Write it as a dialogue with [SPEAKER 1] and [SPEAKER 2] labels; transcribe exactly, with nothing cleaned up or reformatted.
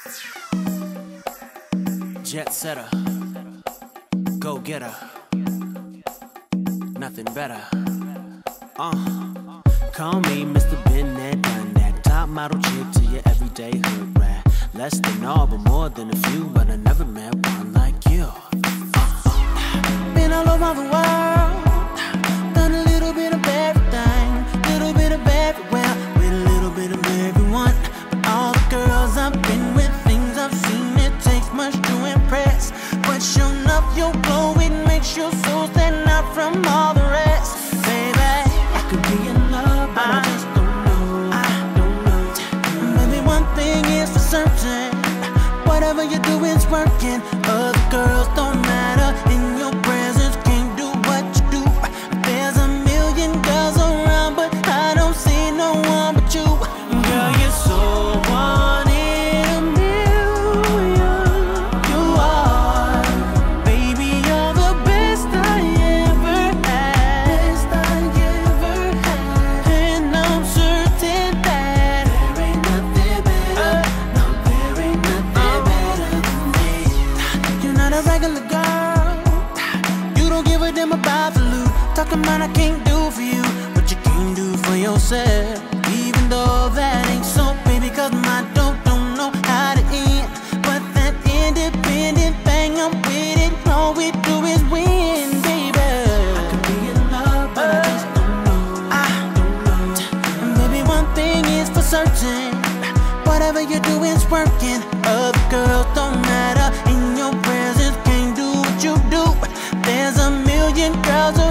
[SPEAKER 1] Jet setter, go getter, nothing better. Uh, call me Mister Been there, done that. Top model chick to your everyday hood rat. Less than all, but more than a few. But I never met one like you. Uh, been all over the world, done a little bit of everything, little bit of everywhere, with a little bit of everyone. But all the girls I've been with, things I've seen, it takes much to impress. But sure enough, your glow, it makes your soul stand out from all the rest. Baby, I could be in love, but I, I just don't know. I don't know. Maybe one thing is for certain, whatever you do is working. Other girls don't matter, in your presence can't do what you do. There's a million girls around, but I don't see no one but you. Girl, you're so one in a million. You are, baby, you're the best I ever had. Best I ever had. And I'm certain that there ain't nothing better. No, there ain't nothing better than me. You're not a regular girl. You don't give a damn about the loot. Talking about I can't do for you what you can't do for yourself. Even though that ain't so, baby, cause my dope don't know how to end. But that independent thing, I'm with it. All we do is win, baby. I could be in love, but I just don't know. I don't know. And baby, one thing is for certain, whatever you do is working. Other girls don't matter, in your presence can't do what you do. There's a million girls around.